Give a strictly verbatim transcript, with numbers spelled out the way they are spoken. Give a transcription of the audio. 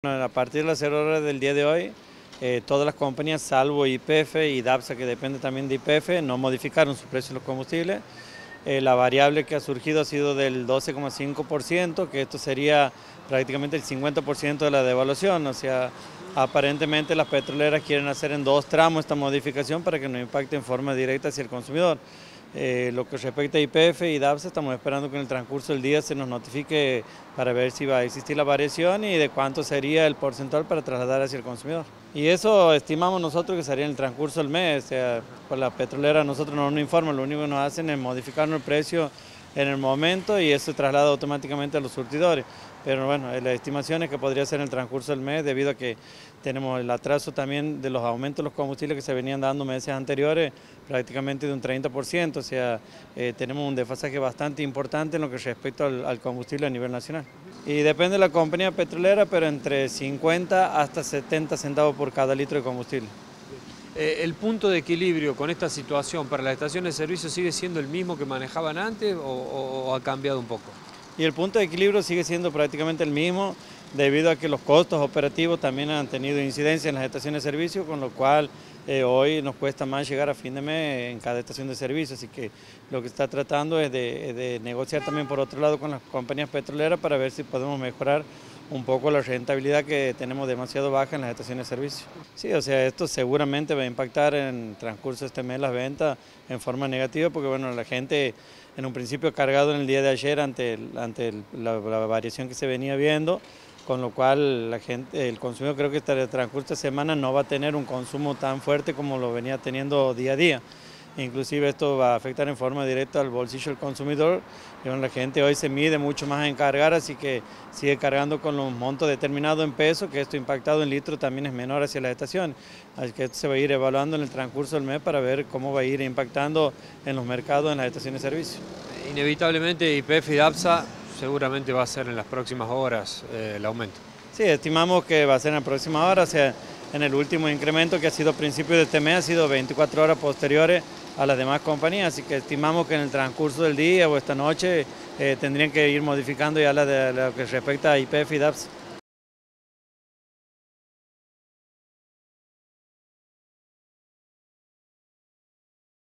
A partir de las cero horas del día de hoy, eh, todas las compañías, salvo Y P F y DAPSA, que depende también de Y P F, no modificaron sus precios de los combustibles. Eh, la variable que ha surgido ha sido del doce coma cinco por ciento, que esto sería prácticamente el cincuenta por ciento de la devaluación. O sea, aparentemente las petroleras quieren hacer en dos tramos esta modificación para que no impacte en forma directa hacia el consumidor. Eh, lo que respecta a Y P F y DAPSA, estamos esperando que en el transcurso del día se nos notifique para ver si va a existir la variación y de cuánto sería el porcentual para trasladar hacia el consumidor. Y eso estimamos nosotros que sería en el transcurso del mes. O sea, por la petrolera nosotros no nos informan, lo único que nos hacen es modificarnos el precio en el momento y eso se traslada automáticamente a los surtidores. Pero bueno, la estimación es que podría ser en el transcurso del mes debido a que tenemos el atraso también de los aumentos de los combustibles que se venían dando meses anteriores, prácticamente de un treinta por ciento, o sea, eh, tenemos un desfasaje bastante importante en lo que respecta al, al combustible a nivel nacional. Y depende de la compañía petrolera, pero entre cincuenta hasta setenta centavos por cada litro de combustible. Eh, ¿El punto de equilibrio con esta situación para las estaciones de servicio sigue siendo el mismo que manejaban antes o, o, o ha cambiado un poco? Y el punto de equilibrio sigue siendo prácticamente el mismo, debido a que los costos operativos también han tenido incidencia en las estaciones de servicio, con lo cual eh, hoy nos cuesta más llegar a fin de mes en cada estación de servicio, así que lo que está tratando es de, de negociar también por otro lado con las compañías petroleras para ver si podemos mejorar un poco la rentabilidad que tenemos demasiado baja en las estaciones de servicio. Sí, o sea, esto seguramente va a impactar en el transcurso de este mes las ventas en forma negativa, porque bueno, la gente en un principio cargado en el día de ayer ante, el, ante el, la, la variación que se venía viendo, con lo cual la gente, el consumidor creo que en el transcurso de esta semana no va a tener un consumo tan fuerte como lo venía teniendo día a día. Inclusive esto va a afectar en forma directa al bolsillo del consumidor. Y bueno, la gente hoy se mide mucho más en cargar, así que sigue cargando con los montos determinados en pesos, que esto impactado en litros también es menor hacia las estaciones. Así que esto se va a ir evaluando en el transcurso del mes para ver cómo va a ir impactando en los mercados, en las estaciones de servicio. Inevitablemente Y P F y DAPSA seguramente va a ser en las próximas horas eh, el aumento. Sí, estimamos que va a ser en la próxima hora, o sea, en el último incremento que ha sido a principios de este mes ha sido veinticuatro horas posteriores a las demás compañías, así que estimamos que en el transcurso del día o esta noche eh, tendrían que ir modificando ya la de lo que respecta a Y P F y DAPSA.